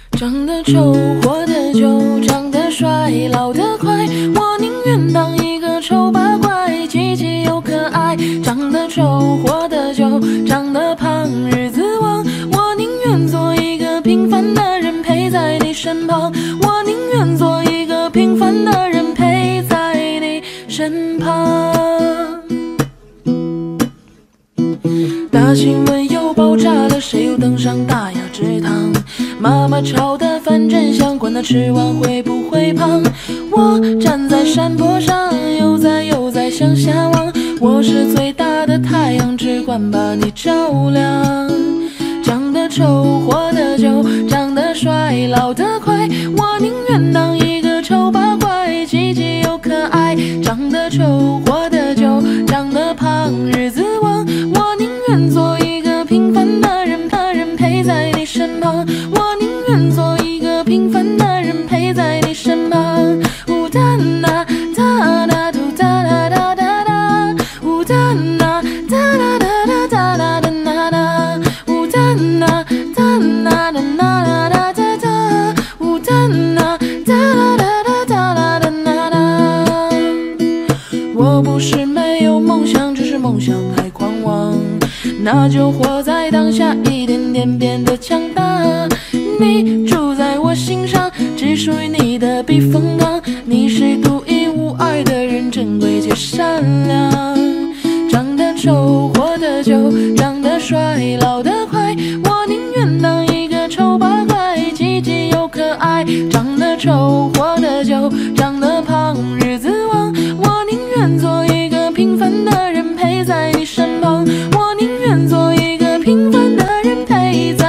长得丑，活得久，长得帅，老得快。我宁愿当一个丑八怪，积极又可爱。长得丑，活得久，长得胖，日子旺。我宁愿做一个平凡的人，陪在你身旁。我宁愿做一个平凡的人，陪在你身旁。大新闻又爆炸了，谁又登上大雅之堂？妈妈炒的饭真香，管他吃完会不会胖。我站在山坡上，悠哉向下望。我是最大的太阳，只管把你照亮。长得丑，活得久，长得帅，老得快。我宁愿当一个丑八怪，积极又可爱。长得丑，活得久，长得胖，日子旺。我宁愿做一个平凡的人，陪在你身旁。我宁愿做一个平凡的人，陪在你身旁。呜哒啦哒啦嘟哒啦哒哒哒，呜哒啦哒啦哒哒哒啦哒啦哒，呜哒啦哒啦哒啦哒哒哒，呜哒啦哒啦哒哒哒啦哒啦哒。我不是没有梦想，只是梦想太狂妄。那就活在当下，一点点变得强大。你住在我心上，只属于你的避风港。你是独一无二的人，珍贵且善良。长得丑，活得久，长得帅，老得快。我宁愿当一个丑八怪，积极又可爱。长得丑，活得久，长得胖，日子旺。我宁愿做一个平凡的人，陪在你身旁。我宁愿做一个平凡的人，陪